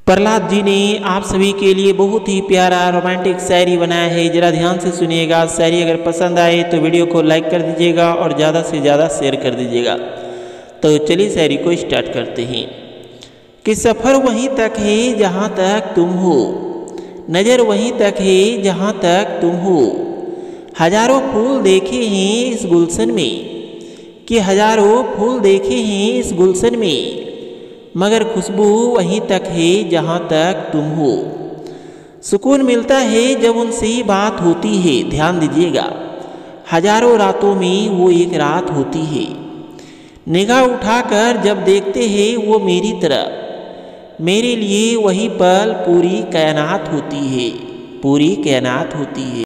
प्रहलाद जी ने आप सभी के लिए बहुत ही प्यारा रोमांटिक शायरी बनाया है। जरा ध्यान से सुनिएगा। शायरी अगर पसंद आए तो वीडियो को लाइक कर दीजिएगा और ज़्यादा से ज़्यादा शेयर कर दीजिएगा। तो चलिए शायरी को स्टार्ट करते हैं। कि सफ़र वहीं तक है जहाँ तक तुम हो, नज़र वहीं तक है जहाँ तक तुम हो। हजारों फूल देखे हैं इस गुलशन में, कि हजारों फूल देखे हैं इस गुलशन में, मगर खुशबू वहीं तक है जहाँ तक तुम हो। सुकून मिलता है जब उनसे बात होती है। ध्यान दीजिएगा, हजारों रातों में वो एक रात होती है। निगाह उठाकर जब देखते हैं वो मेरी तरफ, मेरे लिए वही पल पूरी कायनात होती है, पूरी कायनात होती है।